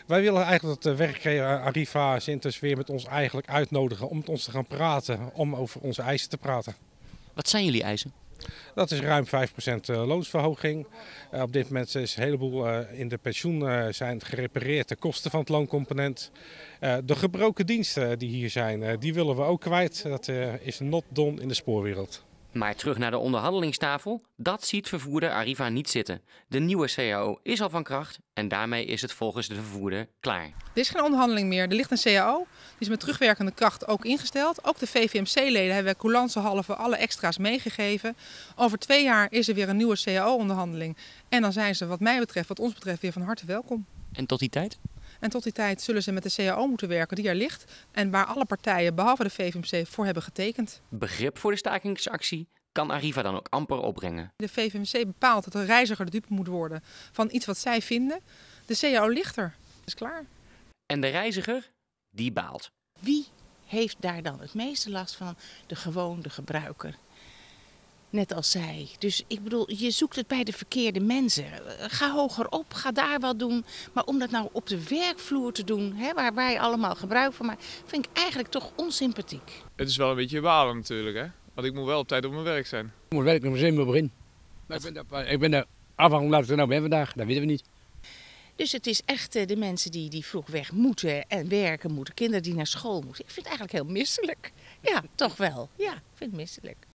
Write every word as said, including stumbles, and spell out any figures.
Wij willen eigenlijk dat de werkgever Arriva Sintes weer met ons eigenlijk uitnodigen om met ons te gaan praten, om over onze eisen te praten. Wat zijn jullie eisen? Dat is ruim vijf procent loonsverhoging. Uh, op dit moment is een heleboel uh, in de pensioen uh, zijn gerepareerd de kosten van het looncomponent. Uh, de gebroken diensten die hier zijn, uh, die willen we ook kwijt. Dat uh, is not done in de spoorwereld. Maar terug naar de onderhandelingstafel, dat ziet vervoerder Arriva niet zitten. De nieuwe C A O is al van kracht en daarmee is het volgens de vervoerder klaar. Er is geen onderhandeling meer. Er ligt een C A O, die is met terugwerkende kracht ook ingesteld. Ook de V V M C-leden hebben coulancehalve alle extra's meegegeven. Over twee jaar is er weer een nieuwe C A O-onderhandeling. En dan zijn ze wat mij betreft, wat ons betreft, weer van harte welkom. En tot die tijd? En tot die tijd zullen ze met de C A O moeten werken die er ligt en waar alle partijen, behalve de V V M C, voor hebben getekend. Begrip voor de stakingsactie kan Arriva dan ook amper opbrengen. De V V M C bepaalt dat de reiziger de dupe moet worden van iets wat zij vinden. De C A O ligt er. Is klaar. En de reiziger, die baalt. Wie heeft daar dan het meeste last van? De gewone gebruiker. Net als zij. Dus ik bedoel, je zoekt het bij de verkeerde mensen. Ga hoger op, ga daar wat doen. Maar om dat nou op de werkvloer te doen, hè, waar wij allemaal gebruik van maken, vind ik eigenlijk toch onsympathiek. Het is wel een beetje balen natuurlijk, hè. Want ik moet wel op tijd op mijn werk zijn. Ik moet werken om zeven uur begin. Maar ik ben daar, ik ben daar afhankelijk laat ik er nou ben vandaag, dat weten we niet. Dus het is echt de mensen die, die vroeg weg moeten en werken moeten, kinderen die naar school moeten. Ik vind het eigenlijk heel misselijk. Ja, toch wel. Ja, ik vind het misselijk.